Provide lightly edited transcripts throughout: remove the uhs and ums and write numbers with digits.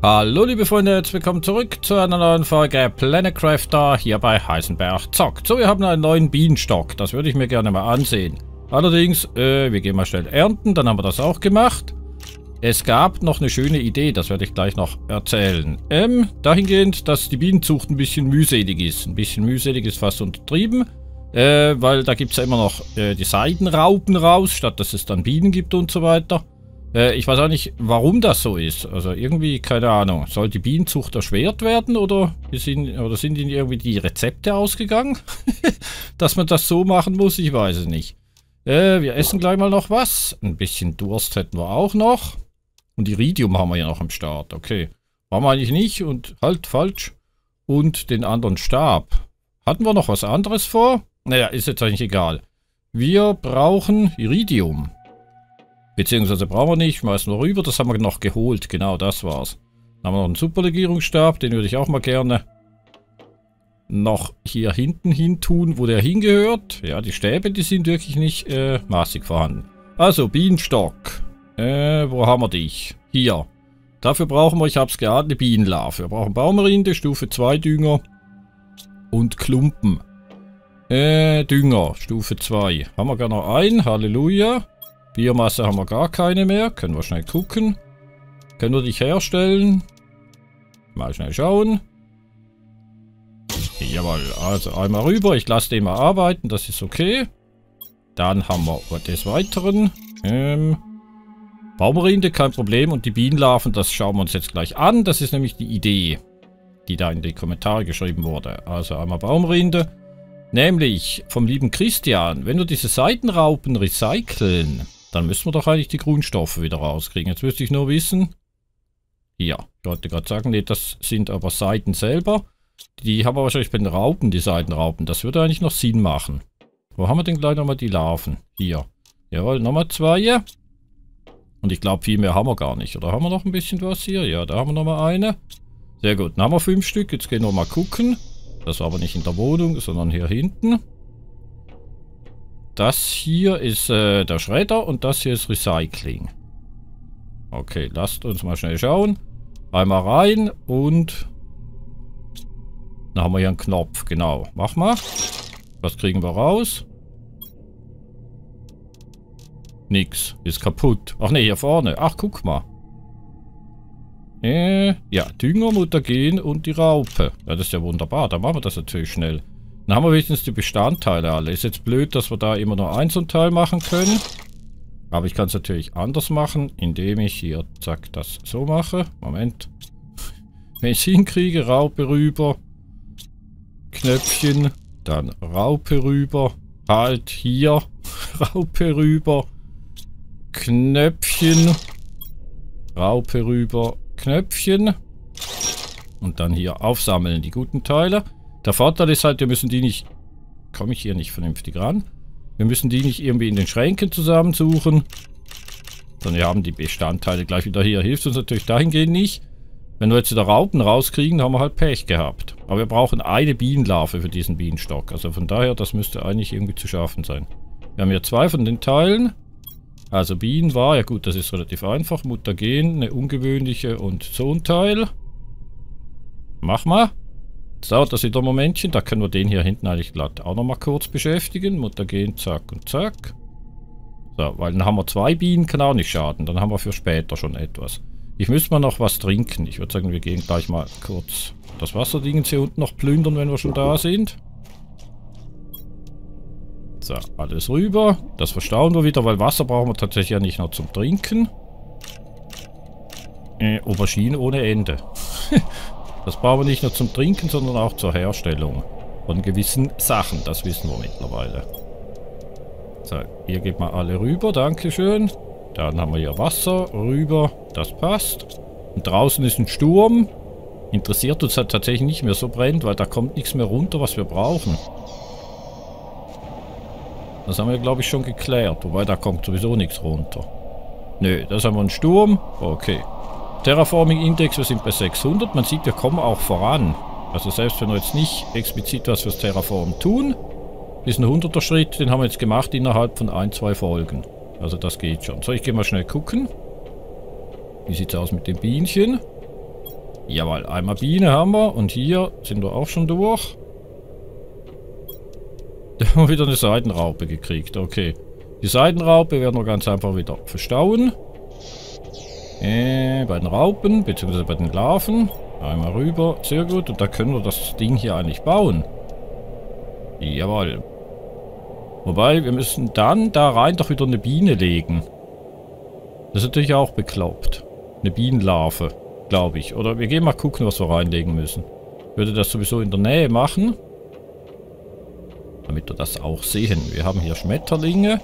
Hallo liebe Freunde, herzlich willkommen zurück zu einer neuen Folge Planet Crafter hier bei Heisenberg Zockt. So, wir haben einen neuen Bienenstock, das würde ich mir gerne mal ansehen. Allerdings, wir gehen mal schnell ernten, dann haben wir das auch gemacht. Es gab noch eine schöne Idee, das werde ich gleich noch erzählen. Dahingehend, dass die Bienenzucht ein bisschen mühselig ist. Ein bisschen mühselig ist fast untertrieben, weil da gibt es ja immer noch die Seidenraupen raus, statt dass es dann Bienen gibt und so weiter. Ich weiß auch nicht, warum das so ist. Also irgendwie, keine Ahnung. Soll die Bienenzucht erschwert werden oder sind ihnen irgendwie die Rezepte ausgegangen? Dass man das so machen muss, ich weiß es nicht. Wir essen gleich mal noch was. Ein bisschen Durst hätten wir auch noch. Und Iridium haben wir ja noch am Start. Okay. Waren wir eigentlich nicht und halt falsch. Und den anderen Stab. Hatten wir noch was anderes vor? Naja, ist jetzt eigentlich egal. Wir brauchen Iridium. Beziehungsweise brauchen wir nicht, schmeißen wir rüber, das haben wir noch geholt, genau, das war's. Dann haben wir noch einen Superlegierungsstab, den würde ich auch mal gerne noch hier hinten hin tun, wo der hingehört. Ja, die Stäbe, die sind wirklich nicht maßig vorhanden. Also, Bienenstock. Wo haben wir dich? Hier. Dafür brauchen wir, ich habe es geahnt, eine Bienenlarve. Wir brauchen Baumrinde, Stufe 2 Dünger und Klumpen. Dünger, Stufe 2. Haben wir gar noch einen, Halleluja. Biomasse haben wir gar keine mehr. Können wir schnell gucken. Können wir dich herstellen? Mal schnell schauen. Jawohl, also einmal rüber. Ich lasse den mal arbeiten, das ist okay. Dann haben wir des Weiteren. Baumrinde, kein Problem. Und die Bienenlarven, das schauen wir uns jetzt gleich an. Das ist nämlich die Idee, die da in die Kommentare geschrieben wurde. Also einmal Baumrinde. Nämlich vom lieben Christian, wenn wir diese Seitenraupen recyceln, dann müssen wir doch eigentlich die Grundstoffe wieder rauskriegen. Jetzt müsste ich nur wissen. Ja, ich wollte gerade sagen, nee, das sind aber Seiten selber. Die haben wir wahrscheinlich bei den Raupen, die Seitenraupen. Das würde eigentlich noch Sinn machen. Wo haben wir denn gleich nochmal die Larven? Hier. Jawohl, nochmal 2. Und ich glaube, viel mehr haben wir gar nicht. Oder haben wir noch ein bisschen was hier? Ja, da haben wir nochmal eine. Sehr gut, dann haben wir 5 Stück. Jetzt gehen wir mal gucken. Das war aber nicht in der Wohnung, sondern hier hinten. Das hier ist der Schredder und das hier ist Recycling. Okay, lasst uns mal schnell schauen. Einmal rein und dann haben wir hier einen Knopf. Genau, mach mal. Was kriegen wir raus? Nix, ist kaputt. Ach ne, hier vorne. Ach, guck mal. Ja, Dünger, Mutagen und die Raupe. Ja, das ist ja wunderbar. Dann machen wir das natürlich schnell. Dann haben wir wenigstens die Bestandteile alle. Ist jetzt blöd, dass wir da immer nur ein so ein Teil machen können. Aber ich kann es natürlich anders machen, indem ich hier, zack, das so mache. Moment. Wenn ich es hinkriege, Raupe rüber. Knöpfchen. Dann Raupe rüber. Halt hier. Raupe rüber. Knöpfchen. Raupe rüber. Knöpfchen. Und dann hier aufsammeln, die guten Teile. Der Vorteil ist halt, wir müssen die nicht... Komme ich hier nicht vernünftig ran? Wir müssen die nicht irgendwie in den Schränken zusammensuchen. Sondern wir haben die Bestandteile gleich wieder hier. Hilft uns natürlich dahingehend nicht. Wenn wir jetzt wieder Raupen rauskriegen, haben wir halt Pech gehabt. Aber wir brauchen eine Bienenlarve für diesen Bienenstock. Also von daher, das müsste eigentlich irgendwie zu schaffen sein. Wir haben hier 2 von den Teilen. Also Bienen war, ja gut, das ist relativ einfach. Mutagen, eine ungewöhnliche und so ein Teil. Mach mal. Jetzt dauert das wieder ein Momentchen. Da können wir den hier hinten eigentlich glatt auch nochmal kurz beschäftigen. Mutagen, zack und zack. So, weil dann haben wir 2 Bienen, kann auch nicht schaden. Dann haben wir für später schon etwas. Ich müsste mal noch was trinken. Ich würde sagen, wir gehen gleich mal kurz das Wasserdingens hier unten noch plündern, wenn wir schon da sind. So, alles rüber. Das verstauen wir wieder, weil Wasser brauchen wir tatsächlich ja nicht nur zum Trinken. Aubergine ohne Ende. Das brauchen wir nicht nur zum Trinken, sondern auch zur Herstellung von gewissen Sachen. Das wissen wir mittlerweile. So, hier geht mal alle rüber. Dankeschön. Dann haben wir hier Wasser rüber. Das passt. Und draußen ist ein Sturm. Interessiert uns halt tatsächlich nicht mehr, so brennt, weil da kommt nichts mehr runter, was wir brauchen. Das haben wir, glaube ich, schon geklärt. Wobei, da kommt sowieso nichts runter. Nö, das haben wir einen Sturm. Okay. Terraforming Index, wir sind bei 600. Man sieht, wir kommen auch voran. Also selbst wenn wir jetzt nicht explizit was fürs Terraform tun, ist ein 100er Schritt, den haben wir jetzt gemacht innerhalb von 1-2 Folgen. Also das geht schon. So, ich gehe mal schnell gucken. Wie sieht es aus mit den Bienchen? Jawohl, einmal Biene haben wir. Und hier sind wir auch schon durch. Da haben wir wieder eine Seidenraupe gekriegt. Okay. Die Seidenraupe werden wir ganz einfach wieder verstauen. Bei den Raupen, beziehungsweise bei den Larven. Einmal rüber. Sehr gut. Und da können wir das Ding hier eigentlich bauen. Jawohl. Wobei, wir müssen dann da rein doch wieder eine Biene legen. Das ist natürlich auch bekloppt. Eine Bienenlarve, glaube ich. Oder wir gehen mal gucken, was wir reinlegen müssen. Ich würde das sowieso in der Nähe machen. Damit wir das auch sehen. Wir haben hier Schmetterlinge.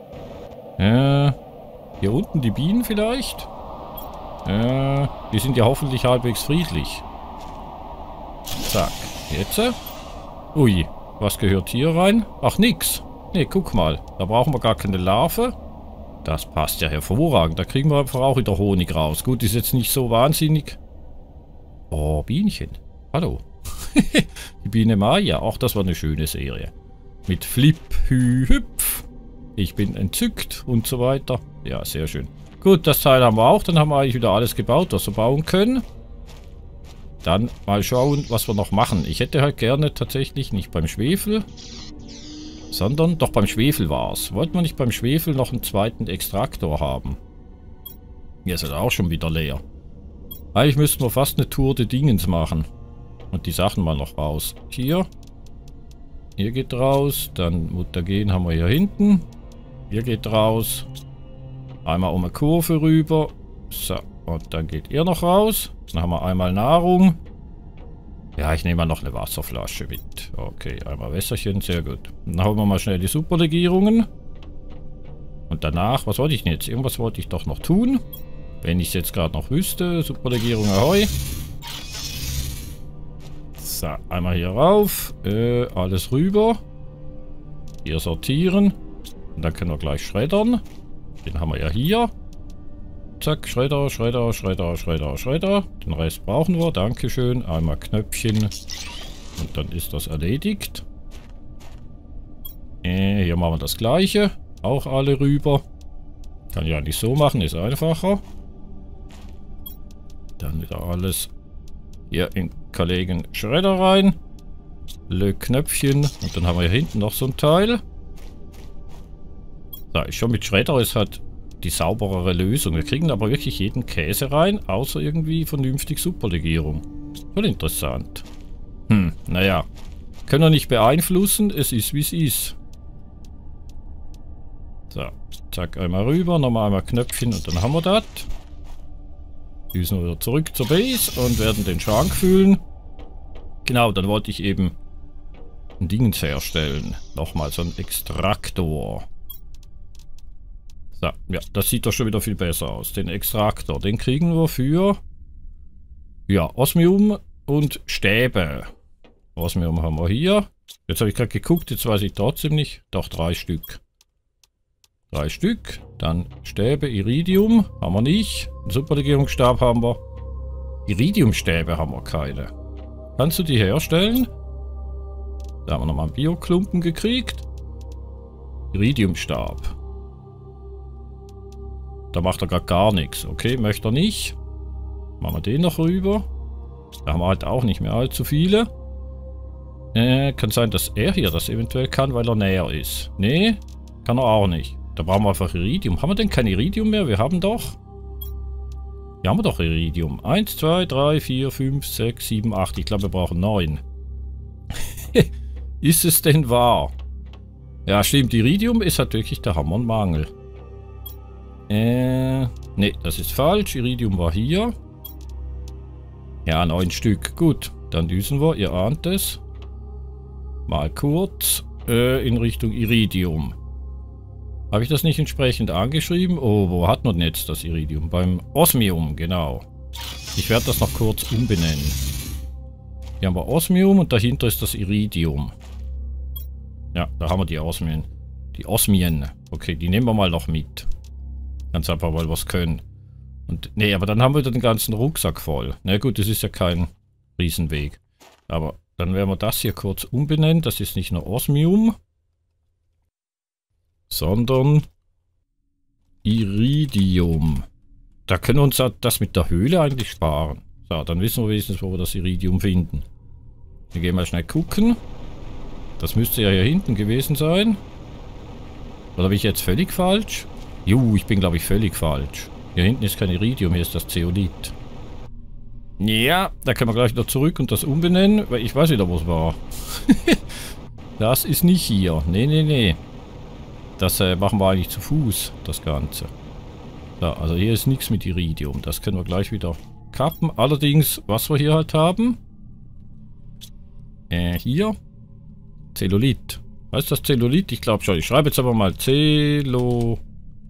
Hier unten die Bienen vielleicht. Die sind ja hoffentlich halbwegs friedlich. Zack. Jetzt. Ui, was gehört hier rein? Ach, nix. Ne, guck mal. Da brauchen wir gar keine Larve. Das passt ja hervorragend. Da kriegen wir einfach auch wieder Honig raus. Gut, ist jetzt nicht so wahnsinnig. Oh, Bienchen. Hallo. Die Biene Maya. Auch das war eine schöne Serie. Mit Flip, Hü, Hüpf. Ich bin entzückt und so weiter. Ja, sehr schön. Gut, das Teil haben wir auch. Dann haben wir eigentlich wieder alles gebaut, was wir bauen können. Dann mal schauen, was wir noch machen. Ich hätte halt gerne tatsächlich nicht beim Schwefel, sondern doch beim Schwefel war es. Wollten wir nicht beim Schwefel noch einen zweiten Extraktor haben? Hier ist er auch schon wieder leer. Eigentlich müssten wir fast eine Tour de Dingens machen. Und die Sachen mal noch raus. Hier. Hier geht raus. Dann Mutagen haben wir hier hinten. Hier geht raus. Einmal um eine Kurve rüber. So. Und dann geht ihr noch raus. Dann haben wir einmal Nahrung. Ja, ich nehme mal noch eine Wasserflasche mit. Okay, einmal Wässerchen, sehr gut. Dann holen wir mal schnell die Superlegierungen. Und danach, was wollte ich denn jetzt? Irgendwas wollte ich doch noch tun. Wenn ich es jetzt gerade noch wüsste. Superlegierung Ahoi. So, einmal hier rauf. Alles rüber. Hier sortieren. Und dann können wir gleich schreddern. Den haben wir ja hier. Zack, Schredder, Schredder, Schredder, Schredder, Schredder. Den Rest brauchen wir. Dankeschön. Einmal Knöpfchen. Und dann ist das erledigt. Hier machen wir das gleiche. Auch alle rüber. Kann ich eigentlich so machen, ist einfacher. Dann wieder alles hier in Kollegen Schredder rein. Le Knöpfchen. Und dann haben wir hier hinten noch so ein Teil. So, schon mit Schredder ist halt die sauberere Lösung. Wir kriegen aber wirklich jeden Käse rein, außer irgendwie vernünftig Superlegierung. Voll interessant. Naja. Können wir nicht beeinflussen, es ist wie es ist. So, zack, einmal rüber, nochmal einmal Knöpfchen und dann haben wir das. Düsen wir wieder zurück zur Base und werden den Schrank füllen. Genau, dann wollte ich eben ein Dingens herstellen. Nochmal so ein Extraktor. So, ja, das sieht doch schon wieder viel besser aus. Den Extraktor, den kriegen wir für, ja, Osmium und Stäbe. Osmium haben wir hier. Jetzt habe ich gerade geguckt, jetzt weiß ich trotzdem nicht. Doch, 3 Stück. 3 Stück. Dann Stäbe, Iridium haben wir nicht. Einen Superlegierungsstab haben wir. Iridiumstäbe haben wir keine. Kannst du die herstellen? Da haben wir nochmal einen Bioklumpen gekriegt. Iridiumstab. Da macht er gar nichts. Okay, möchte er nicht. Machen wir den noch rüber. Da haben wir halt auch nicht mehr allzu viele. Kann sein, dass er hier das eventuell kann, weil er näher ist. Nee, kann er auch nicht. Da brauchen wir einfach Iridium. Haben wir denn kein Iridium mehr? Wir haben doch... Hier haben wir doch Iridium. 1, 2, 3, 4, 5, 6, 7, 8. Ich glaube, wir brauchen 9. Ist es denn wahr? Ja, stimmt. Iridium ist halt wirklich der Hammer und Mangel. Ne, das ist falsch. Iridium war hier. Ja, 9 Stück. Gut, dann düsen wir. Ihr ahnt es. Mal kurz in Richtung Iridium. Habe ich das nicht entsprechend angeschrieben? Oh, wo hat man jetzt das Iridium? Beim Osmium, genau. Ich werde das noch kurz umbenennen. Hier haben wir Osmium und dahinter ist das Iridium. Ja, da haben wir die Osmien. Die Osmien. Okay, die nehmen wir mal noch mit. Ganz einfach, weil wir es können. Und, nee, aber dann haben wir den ganzen Rucksack voll. Na gut, das ist ja kein Riesenweg. Aber dann werden wir das hier kurz umbenennen. Das ist nicht nur Osmium, sondern Iridium. Da können wir uns das mit der Höhle eigentlich sparen. So, dann wissen wir wenigstens, wo wir das Iridium finden. Wir gehen mal schnell gucken. Das müsste ja hier hinten gewesen sein. Oder bin ich jetzt völlig falsch? Ich bin, glaube ich, völlig falsch. Hier hinten ist kein Iridium, hier ist das Zeolit. Ja, da können wir gleich noch zurück und das umbenennen, weil ich weiß wieder, wo es war. Das ist nicht hier. Nee. Das machen wir eigentlich zu Fuß, das Ganze. So, also hier ist nichts mit Iridium. Das können wir gleich wieder kappen. Allerdings, was wir hier halt haben. Hier. Zellulit. Heißt das Zellulit? Ich glaube schon. Ich schreibe jetzt aber mal Zellulit.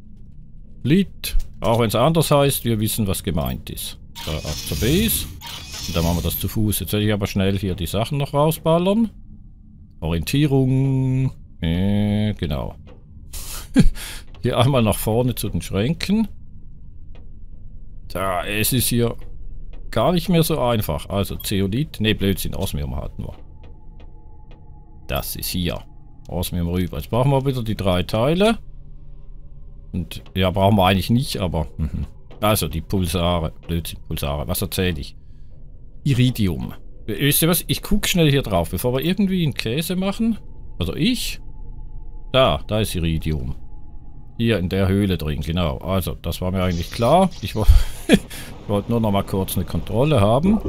Auch wenn es anders heißt, wir wissen, was gemeint ist. So, ab zur Base. Und dann machen wir das zu Fuß. Jetzt werde ich aber schnell hier die Sachen noch rausballern. Orientierung. Genau. Hier einmal nach vorne zu den Schränken. Da, es ist hier gar nicht mehr so einfach. Also Zeolit. Ne, Blödsinn. Osmium hatten wir. Das ist hier. Osmium rüber. Jetzt brauchen wir wieder die 3 Teile. Und ja, brauchen wir eigentlich nicht, aber... Also die Pulsare. Blödsinn, Pulsare. Was erzähle ich? Iridium. Wisst ihr was? Ich gucke schnell hier drauf, bevor wir irgendwie einen Käse machen. Also ich. Da ist Iridium. Hier in der Höhle drin, genau. Also, das war mir eigentlich klar. Ich wollte nur noch mal kurz eine Kontrolle haben.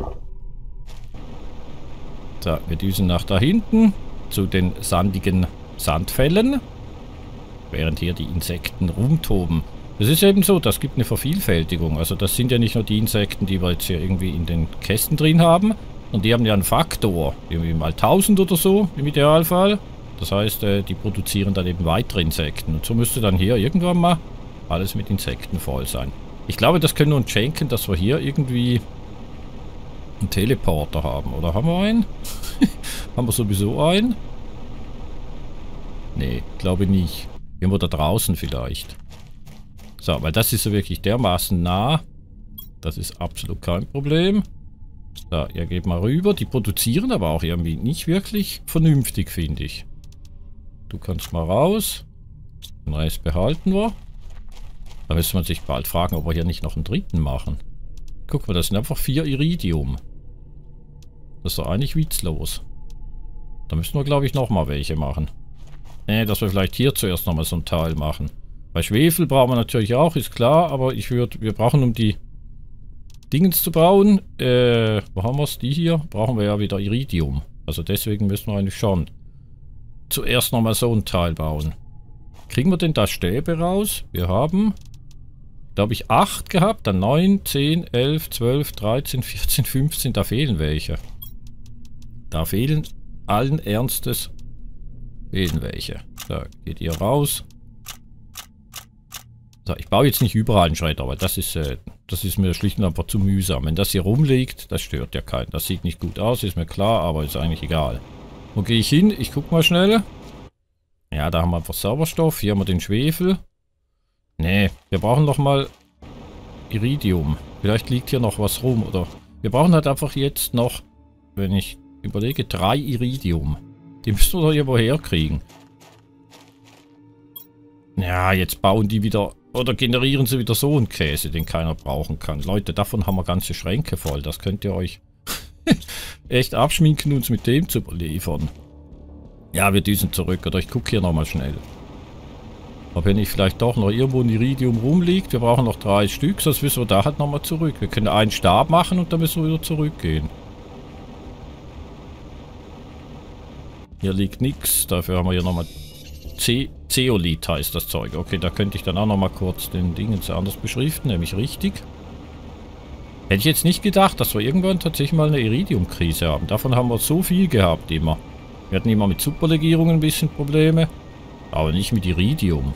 So, wir düsen nach da hinten zu den sandigen Sandfällen. Während hier die Insekten rumtoben. Das ist eben so, das gibt eine Vervielfältigung. Also das sind ja nicht nur die Insekten, die wir jetzt hier irgendwie in den Kästen drin haben. Und die haben ja einen Faktor. Irgendwie mal 1000 oder so im Idealfall. Das heißt, die produzieren dann eben weitere Insekten. Und so müsste dann hier irgendwann mal alles mit Insekten voll sein. Ich glaube, das können wir uns schenken, dass wir hier irgendwie einen Teleporter haben. Oder haben wir einen? Haben wir sowieso einen? Nee, glaube nicht. Irgendwo da draußen vielleicht. So, weil das ist ja wirklich dermaßen nah. Das ist absolut kein Problem. So, ihr geht mal rüber. Die produzieren aber auch irgendwie nicht wirklich vernünftig, finde ich. Du kannst mal raus. Den Rest behalten wir. Da müsste man sich bald fragen, ob wir hier nicht noch einen dritten machen. Guck mal, das sind einfach 4 Iridium. Das ist doch eigentlich witzlos. Da müssen wir, glaube ich, nochmal welche machen. Dass wir vielleicht hier zuerst nochmal so ein Teil machen. Bei Schwefel brauchen wir natürlich auch, ist klar. Aber wir brauchen, um die Dingens zu bauen, wo haben wir es? Die hier? Brauchen wir ja wieder Iridium. Also deswegen müssen wir eigentlich schon zuerst nochmal so ein Teil bauen. Kriegen wir denn da Stäbe raus? Wir haben, glaube ich, 8 gehabt, dann 9, 10, 11, 12, 13, 14, 15. Da fehlen welche. Da fehlen allen Ernstes welche. So, geht ihr raus. So, ich baue jetzt nicht überall einen Schredder, aber das ist mir schlicht und einfach zu mühsam. Wenn das hier rumliegt, das stört ja keinen. Das sieht nicht gut aus, ist mir klar, aber ist eigentlich egal. Wo gehe ich hin? Ich guck mal schnell. Ja, da haben wir einfach Sauerstoff. Hier haben wir den Schwefel. Nee, wir brauchen noch mal Iridium. Vielleicht liegt hier noch was rum, oder? Wir brauchen halt einfach jetzt noch, wenn ich überlege, 3 Iridium. Die müssen wir doch irgendwo herkriegen. Ja, jetzt bauen die wieder, oder generieren sie wieder so einen Käse, den keiner brauchen kann. Leute, davon haben wir ganze Schränke voll. Das könnt ihr euch echt abschminken, uns mit dem zu liefern. Ja, wir düsen zurück. Oder ich gucke hier nochmal schnell. Ob hier nicht vielleicht doch noch irgendwo ein Iridium rumliegt. Wir brauchen noch 3 Stück, sonst müssen wir da halt nochmal zurück. Wir können einen Stab machen und dann müssen wir wieder zurückgehen. Hier liegt nichts. Dafür haben wir hier nochmal Zeolit heißt das Zeug. Okay, da könnte ich dann auch nochmal kurz den Dingens anders beschriften, nämlich richtig. Hätte ich jetzt nicht gedacht, dass wir irgendwann tatsächlich mal eine Iridium-Krise haben. Davon haben wir so viel gehabt immer. Wir hatten immer mit Superlegierungen ein bisschen Probleme. Aber nicht mit Iridium.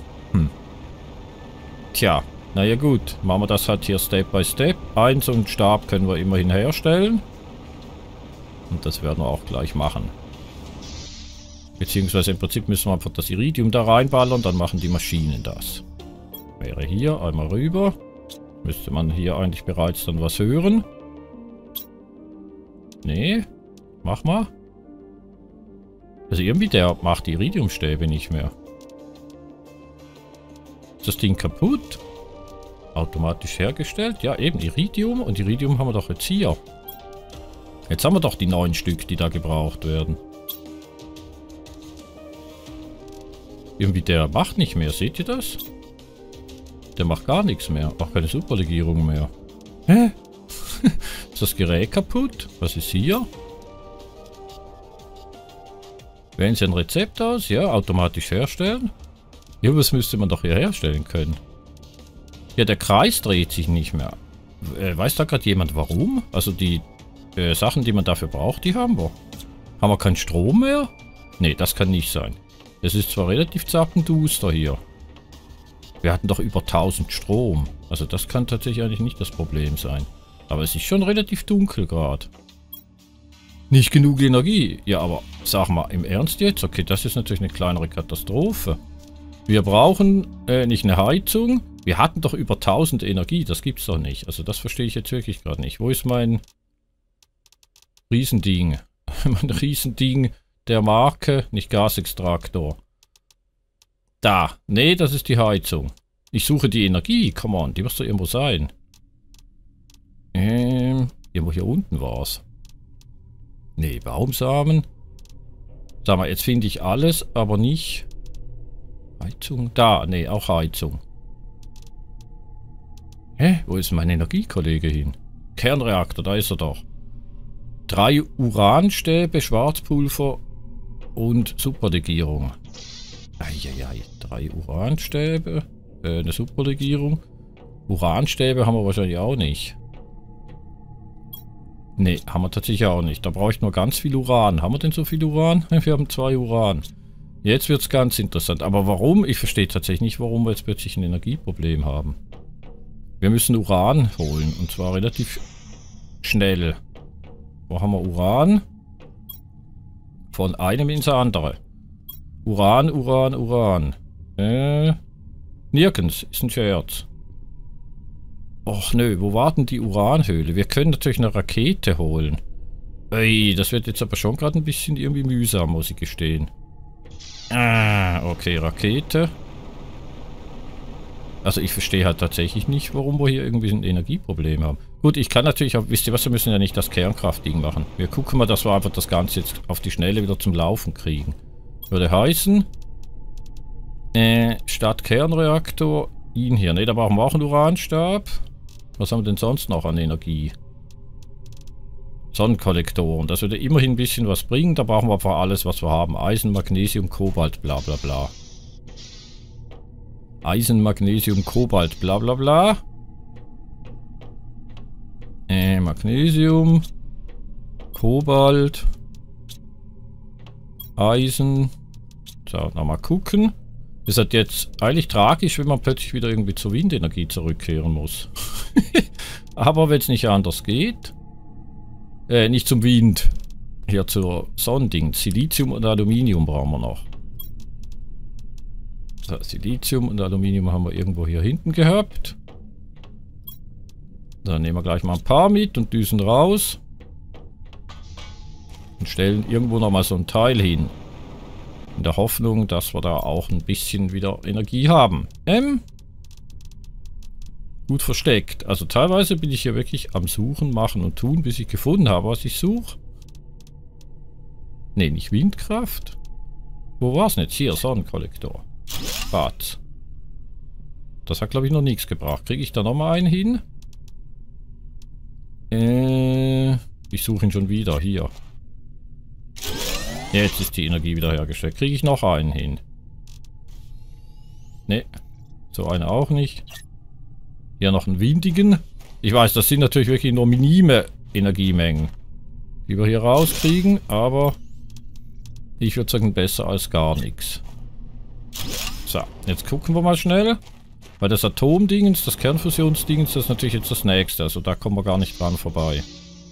Tja, naja gut. Machen wir das halt hier Step by Step. So einen Stab können wir immerhin herstellen. Und das werden wir auch gleich machen. Beziehungsweise im Prinzip müssen wir einfach das Iridium da reinballern. Dann machen die Maschinen das. Wäre hier einmal rüber. Müsste man hier eigentlich bereits dann was hören. Nee. Mach mal. Also irgendwie der macht die Iridiumstäbe nicht mehr. Ist das Ding kaputt? Automatisch hergestellt. Ja, eben Iridium. Und Iridium haben wir doch jetzt hier. Jetzt haben wir doch die 9 Stück, die da gebraucht werden. Irgendwie der macht nicht mehr. Seht ihr das? Der macht gar nichts mehr. Auch keine Superlegierung mehr. Hä? Ist das Gerät kaputt? Was ist hier? Wählen Sie ein Rezept aus? Ja, automatisch herstellen. Ja, was müsste man doch hier herstellen können? Ja, der Kreis dreht sich nicht mehr. Weiß da gerade jemand warum? Also die Sachen, die man dafür braucht, die haben wir. Haben wir keinen Strom mehr? Nee, das kann nicht sein. Es ist zwar relativ zappenduster hier. Wir hatten doch über 1000 Strom. Also das kann tatsächlich eigentlich nicht das Problem sein. Aber es ist schon relativ dunkel gerade. Nicht genug Energie. Ja, aber sag mal, im Ernst jetzt? Okay, das ist natürlich eine kleinere Katastrophe. Wir brauchen nicht eine Heizung. Wir hatten doch über 1000 Energie. Das gibt's doch nicht. Also das verstehe ich jetzt wirklich gerade nicht. Wo ist mein Riesending? Mein Riesending der Marke, nicht Gasextraktor. Da. Nee, das ist die Heizung. Ich suche die Energie. Come on, die muss doch irgendwo sein. Irgendwo hier unten war es. Nee, Baumsamen. Sag mal, jetzt finde ich alles, aber nicht... Heizung? Da, nee, auch Heizung. Hä? Wo ist mein Energiekollege hin? Kernreaktor, da ist er doch. 3 Uranstäbe, Schwarzpulver und Superlegierung. Eieiei, 3 Uranstäbe, eine Superlegierung. Uranstäbe haben wir wahrscheinlich auch nicht. Ne, haben wir tatsächlich auch nicht. Da brauche ich nur ganz viel Uran. Haben wir denn so viel Uran? Wir haben 2 Uran. Jetzt wird es ganz interessant. Aber warum? Ich verstehe tatsächlich nicht, warum wir jetzt plötzlich ein Energieproblem haben. Wir müssen Uran holen. Und zwar relativ schnell. Wo haben wir Uran? Von einem ins andere. Uran, Uran, Uran. Nirgends. Ist ein Scherz. Och nö, wo war denn die Uranhöhle? Wir können natürlich eine Rakete holen. Ey, das wird jetzt aber schon gerade ein bisschen irgendwie mühsam, muss ich gestehen. Ah, okay, Rakete. Also ich verstehe halt tatsächlich nicht, warum wir hier irgendwie ein Energieproblem haben. Gut, ich kann natürlich auch, wisst ihr was, wir müssen ja nicht das Kernkraftding machen. Wir gucken mal, dass wir einfach das Ganze jetzt auf die Schnelle wieder zum Laufen kriegen. Würde heißen, statt Kernreaktor, ihn hier. Ne, da brauchen wir auch einen Uranstab. Was haben wir denn sonst noch an Energie? Sonnenkollektoren. Das würde immerhin ein bisschen was bringen. Da brauchen wir einfach alles, was wir haben. Eisen, Magnesium, Kobalt, bla bla bla. Eisen, Magnesium, Kobalt, bla bla bla. Magnesium, Kobalt, Eisen. So, nochmal gucken. Ist halt jetzt eigentlich tragisch, wenn man plötzlich wieder irgendwie zur Windenergie zurückkehren muss. Aber wenn es nicht anders geht. Nicht zum Wind. Hier zur Sonnending. Silizium und Aluminium brauchen wir noch. So, Silizium und Aluminium haben wir irgendwo hier hinten gehabt. Dann nehmen wir gleich mal ein paar mit und düsen raus. Und stellen irgendwo nochmal so ein Teil hin. In der Hoffnung, dass wir da auch ein bisschen wieder Energie haben. Gut versteckt. Also teilweise bin ich hier wirklich am Suchen, Machen und Tun, bis ich gefunden habe, was ich suche. Ne, nicht Windkraft. Wo war es denn jetzt? Hier, Sonnenkollektor. Bad. Das hat, glaube ich, noch nichts gebracht. Kriege ich da nochmal einen hin? Ich suche ihn schon wieder. Hier. Jetzt ist die Energie wiederhergestellt. Kriege ich noch einen hin? Ne. So einen auch nicht. Hier noch einen windigen. Ich weiß, das sind natürlich wirklich nur minime Energiemengen, die wir hier rauskriegen, aber ich würde sagen, besser als gar nichts. So, jetzt gucken wir mal schnell. Weil das Atomdingens, das Kernfusionsdingens, das ist natürlich jetzt das nächste. Also da kommen wir gar nicht dran vorbei.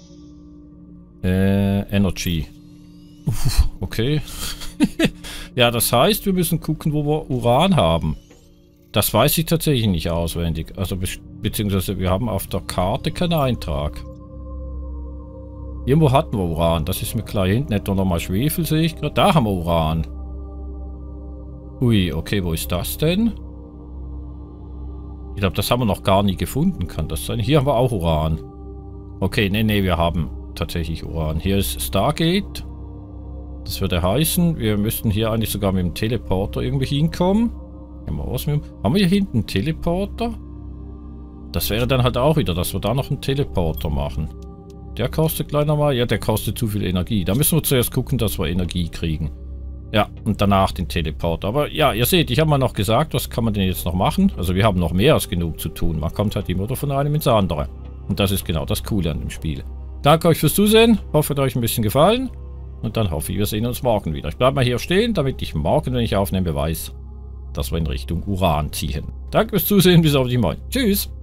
Energy. Okay. Ja, das heißt, wir müssen gucken, wo wir Uran haben. Das weiß ich tatsächlich nicht auswendig. Also beziehungsweise wir haben auf der Karte keinen Eintrag. Irgendwo hatten wir Uran. Das ist mir klar. Hier hinten hätten wir nochmal Schwefel, sehe ich gerade. Da haben wir Uran. Ui, okay, wo ist das denn? Ich glaube, das haben wir noch gar nie gefunden, kann das sein? Hier haben wir auch Uran. Okay, nee, wir haben tatsächlich Uran. Hier ist Stargate. Das würde heißen, wir müssten hier eigentlich sogar mit dem Teleporter irgendwie hinkommen. Haben wir hier hinten einen Teleporter? Das wäre dann halt auch wieder, dass wir da noch einen Teleporter machen. Der kostet gleich nochmal. Ja, der kostet zu viel Energie. Da müssen wir zuerst gucken, dass wir Energie kriegen. Ja, und danach den Teleporter. Aber ja, ihr seht, ich habe mal noch gesagt, was kann man denn jetzt noch machen? Also wir haben noch mehr als genug zu tun. Man kommt halt immer von einem ins andere. Und das ist genau das Coole an dem Spiel. Danke euch fürs Zusehen. Hoffe, es hat euch ein bisschen gefallen. Und dann hoffe ich, wir sehen uns morgen wieder. Ich bleibe mal hier stehen, damit ich morgen, wenn ich aufnehme, weiß, dass wir in Richtung Uran ziehen. Danke fürs Zusehen. Bis auf die Mal. Tschüss.